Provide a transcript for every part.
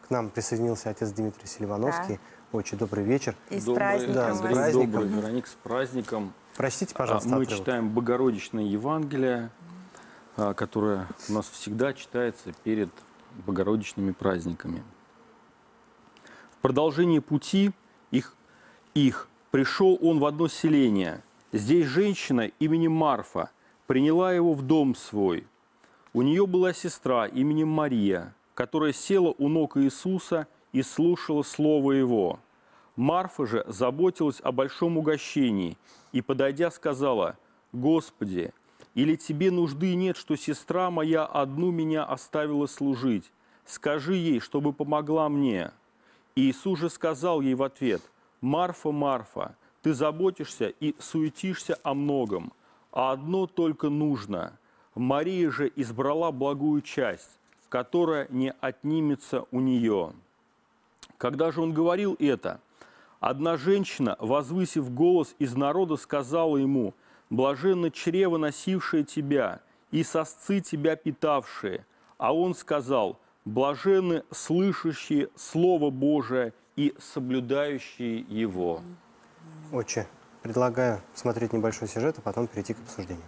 К нам присоединился отец Дмитрий Селивановский. Очень добрый вечер. И с праздником. Да, с вас. праздником. Добрый, Вероник, с праздником. Прочтите, пожалуйста, Мы отрывок. читаем Богородичное Евангелие, которое у нас всегда читается перед богородичными праздниками. В продолжении пути их пришел он в одно селение. Здесь женщина именем Марфа приняла его в дом свой. У нее была сестра именем Мария, которая села у ног Иисуса и слушала слово его. Марфа же заботилась о большом угощении и, подойдя, сказала: «Господи, или тебе нужды нет, что сестра моя одну меня оставила служить? Скажи ей, чтобы помогла мне». И Иисус же сказал ей в ответ: «Марфа, Марфа, ты заботишься и суетишься о многом, а одно только нужно. Мария же избрала благую часть, которая не отнимется у нее». Когда же он говорил это, одна женщина, возвысив голос из народа, сказала ему: «Блаженно чрево, носившее тебя, и сосцы тебя питавшие». А он сказал: «Блаженны слышащие Слово Божие и соблюдающие его». Отче, предлагаю смотреть небольшой сюжет, а потом перейти к обсуждению.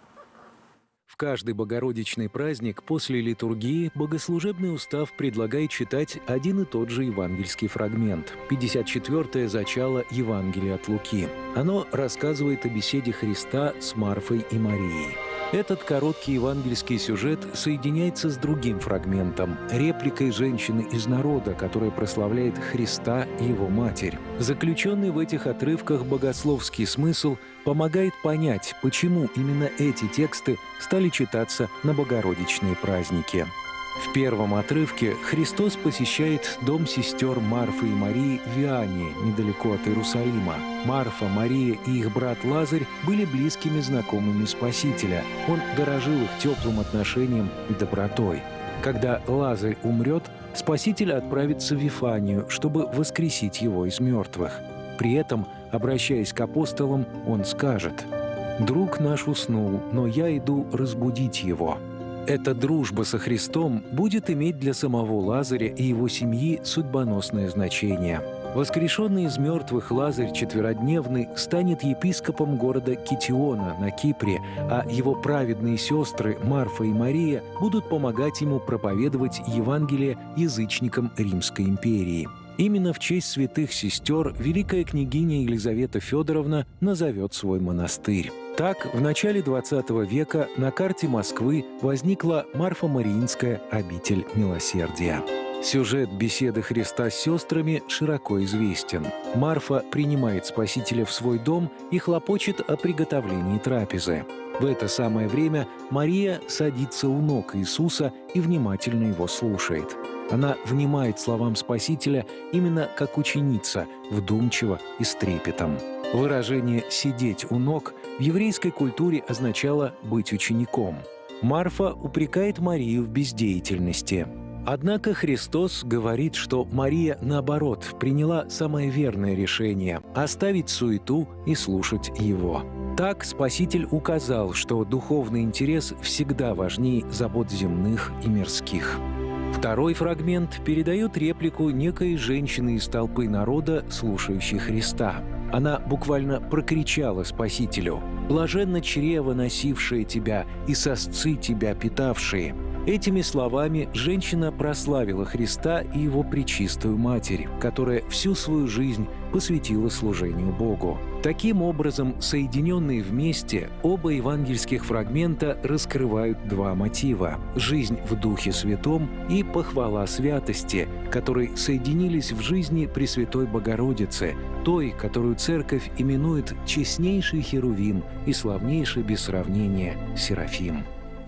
В каждый богородичный праздник после литургии богослужебный устав предлагает читать один и тот же евангельский фрагмент – 54-е зачало Евангелия от Луки. Оно рассказывает о беседе Христа с Марфой и Марией. Этот короткий евангельский сюжет соединяется с другим фрагментом – репликой женщины из народа, которая прославляет Христа и его матерь. Заключенный в этих отрывках богословский смысл помогает понять, почему именно эти тексты стали читаться на богородичные праздники. В первом отрывке Христос посещает дом сестер Марфы и Марии в Виане, недалеко от Иерусалима. Марфа, Мария и их брат Лазарь были близкими знакомыми Спасителя. Он дорожил их теплым отношением и добротой. Когда Лазарь умрет, Спаситель отправится в Вифанию, чтобы воскресить его из мертвых. При этом, обращаясь к апостолам, он скажет: «Друг наш уснул, но я иду разбудить его». Эта дружба со Христом будет иметь для самого Лазаря и его семьи судьбоносное значение. Воскрешенный из мертвых Лазарь Четверодневный станет епископом города Китиона на Кипре, а его праведные сестры Марфа и Мария будут помогать ему проповедовать Евангелие язычникам Римской империи. Именно в честь святых сестер великая княгиня Елизавета Федоровна назовет свой монастырь. Так, в начале XX века на карте Москвы возникла Марфо-Мариинская обитель милосердия. Сюжет беседы Христа с сестрами широко известен. Марфа принимает Спасителя в свой дом и хлопочет о приготовлении трапезы. В это самое время Мария садится у ног Иисуса и внимательно его слушает. Она внимает словам Спасителя именно как ученица, вдумчиво и с трепетом. Выражение «сидеть у ног» в еврейской культуре означало быть учеником. Марфа упрекает Марию в бездеятельности. Однако Христос говорит, что Мария, наоборот, приняла самое верное решение – оставить суету и слушать Его. Так Спаситель указал, что духовный интерес всегда важнее забот земных и мирских. Второй фрагмент передает реплику некой женщины из толпы народа, слушающей Христа. Она буквально прокричала Спасителю: «Блаженно чрево, носившее тебя, и сосцы тебя питавшие». Этими словами женщина прославила Христа и его пречистую Матерь, которая всю свою жизнь посвятила служению Богу. Таким образом, соединенные вместе, оба евангельских фрагмента раскрывают два мотива – жизнь в Духе Святом и похвала святости, которые соединились в жизни Пресвятой Богородицы, той, которую Церковь именует честнейший Херувим и славнейший без сравнения Серафим.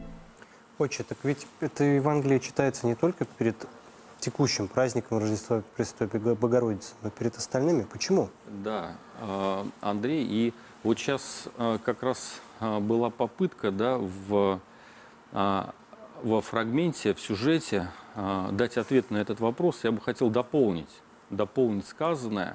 Отче, так ведь это Евангелие читается не только перед текущим праздником Рождества Пресвятой Богородицы, но перед остальными. Почему? Да, Андрей, и вот сейчас как раз была попытка, да, во фрагменте, в сюжете дать ответ на этот вопрос. Я бы хотел дополнить сказанное.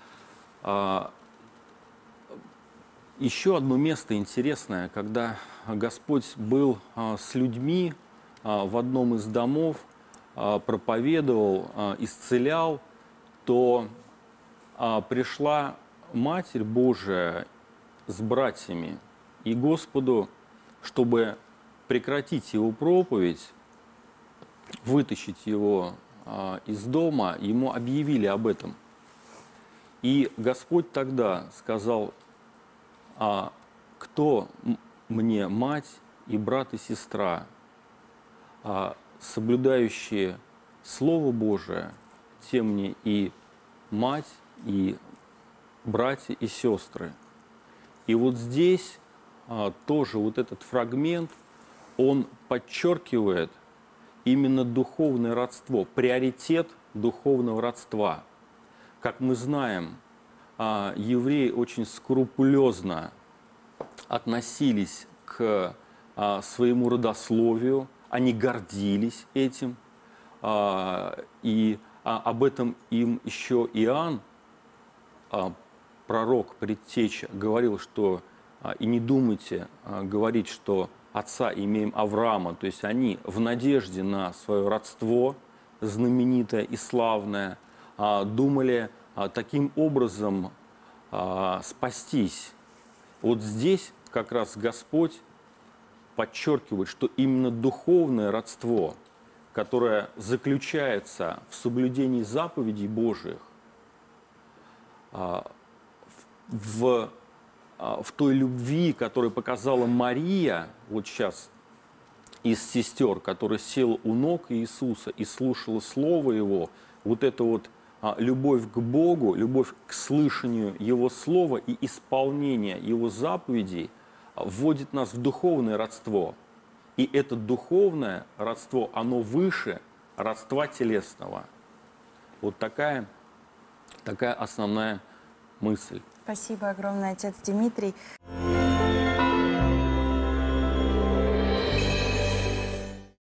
Еще одно место интересное, когда Господь был с людьми в одном из домов, проповедовал, исцелял, то пришла Матерь Божия с братьями, и Господу, чтобы прекратить его проповедь, вытащить его из дома, ему объявили об этом. И Господь тогда сказал: кто мне мать и брат и сестра, соблюдающие Слово Божие, те мне и мать, и братья, и сестры. И вот здесь тоже вот этот фрагмент, он подчеркивает именно духовное родство, приоритет духовного родства. Как мы знаем, евреи очень скрупулезно относились к своему родословию, они гордились этим, и об этом им еще Иоанн, пророк, предтеча, говорил, что и не думайте говорить, что отца имеем Авраама, то есть они в надежде на свое родство знаменитое и славное думали таким образом спастись. Вот здесь как раз Господь подчеркивает, что именно духовное родство, которое заключается в соблюдении заповедей Божьих, в той любви, которую показала Мария, вот сейчас из сестер, которая села у ног Иисуса и слушала Слово Его, вот это вот любовь к Богу, любовь к слышанию Его Слова и исполнение Его заповедей вводит нас в духовное родство. И это духовное родство, оно выше родства телесного. Вот такая основная мысль. Спасибо огромное, отец Дмитрий.